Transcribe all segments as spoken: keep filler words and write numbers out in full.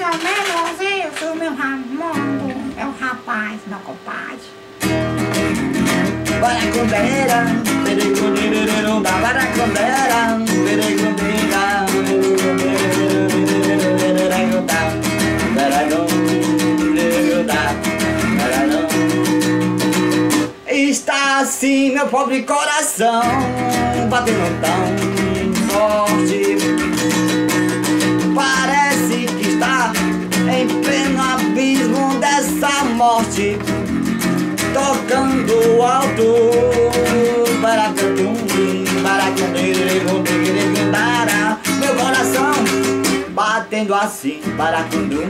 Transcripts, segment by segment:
mais ou menos isso, meu Raimundo. É o rapaz, meu compadre. Baracundeira, pericundeira, da baracundeira, pericundeira, está assim meu pobre coração, batendo tão forte. Parece que está em pleno abismo dessa morte, tocando alto. Baracundum, baracundum, meu coração batendo assim. Baracundum,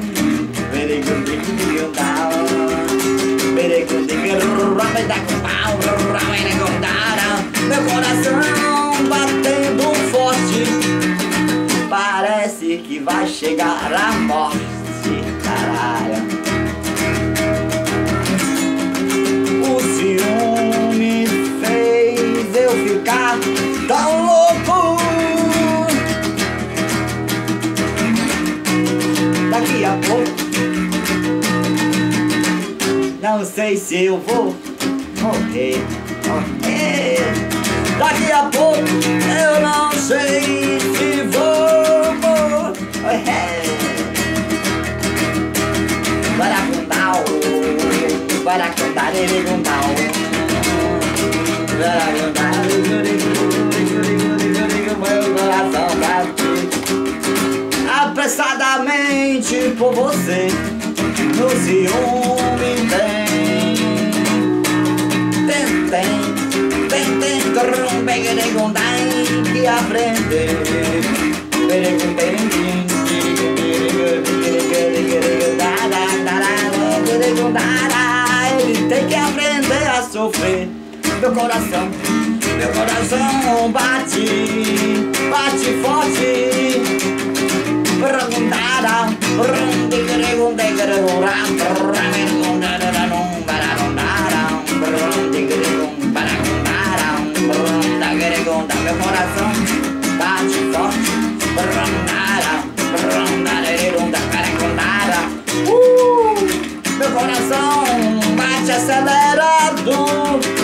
meu coração batendo forte. Parece que vai chegar a morte, caralho. O ciúme fez eu ficar tão louco. Daqui a pouco não sei se eu vou morrer, morrer. Daqui a pouco eu não sei se vou morrer. Baracundau, baracundau, baracundau, meu coração bate apressadamente por você. No ciúme tem, tem, tem, tem, tem, trum, begueregum, tem que aprender. Beregum, tem, ele tem que aprender a sofrer. Meu coração, meu coração bate, bate forte. Meu coração bate forte. Uh, meu coração bate acelerado.